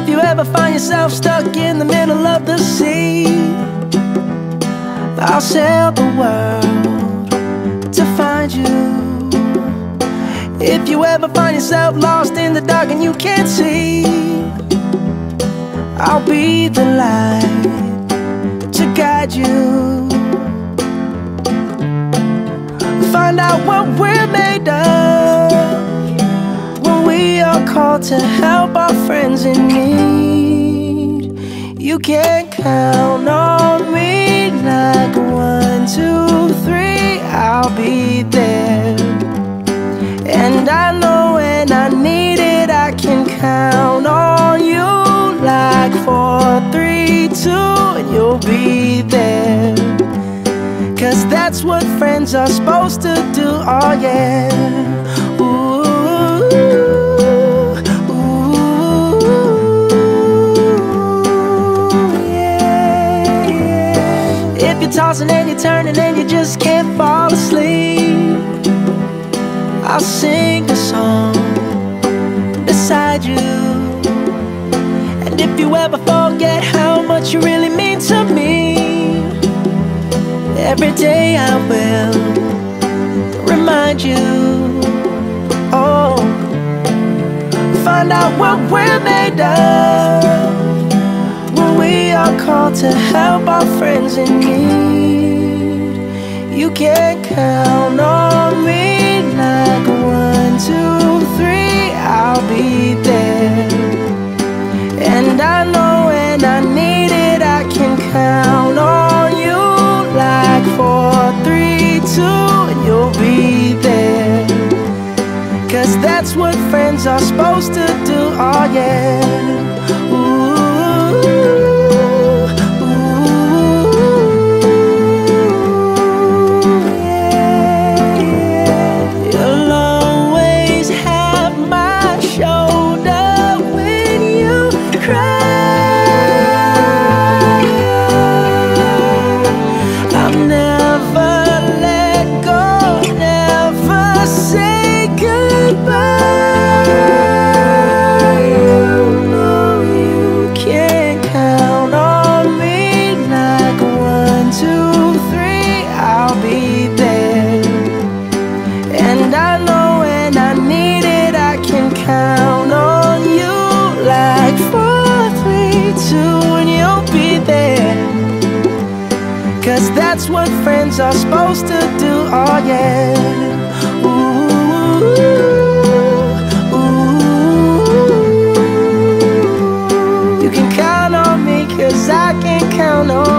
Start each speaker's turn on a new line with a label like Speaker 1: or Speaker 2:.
Speaker 1: you ever find yourself stuck in the middle of the sea, I'll sail the world to find you. If you ever find yourself lost in the dark and you can't see, I'll be the light to guide you. Find out what we're made of when we are called to help our friends in need. You can count on me like 1, 2, 3, I'll be there. And I know when I need it, I can count on you like 4, 3, 2, and you'll be there. 'Cause that's what friends are supposed to do, oh yeah. Ooh, ooh, yeah, yeah. If you're tossing and you're turning and you just can't fall asleep, I'll sing a song beside you. And if you ever forget how much you really mean to me, every day I will remind you. Oh, find out what we're made of when we are called to help our friends in need. You can count on me like 1, 2, 3, I'll be there. And I know when I need it, I can count on you like 4, 3, 2, and you'll be there. 'Cause that's what friends are supposed to do, oh yeah. Ooh, ooh, yeah, yeah. You'll always have my shoulder when you cry. That's what friends are supposed to do, oh yeah. Ooh, ooh. You can count on me 'cause I can count on